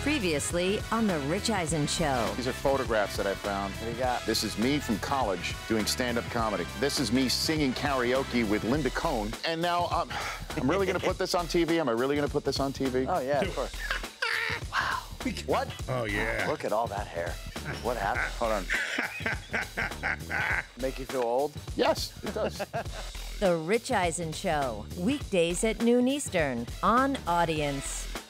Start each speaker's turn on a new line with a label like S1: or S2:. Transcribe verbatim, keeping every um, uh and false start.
S1: Previously on The Rich Eisen Show.
S2: These are photographs that I found.
S3: What do you got?
S2: This is me from college doing stand-up comedy. This is me singing karaoke with Linda Cohn. And now um, I'm really going to put this on T V? Am I really going to put this on T V?
S3: Oh, yeah, of course. Wow. What?
S4: Oh, yeah.
S3: Look at all that hair. What happened?
S2: Hold on.
S3: Make you feel old?
S2: Yes, it does.
S1: The Rich Eisen Show. Weekdays at noon Eastern on Audience.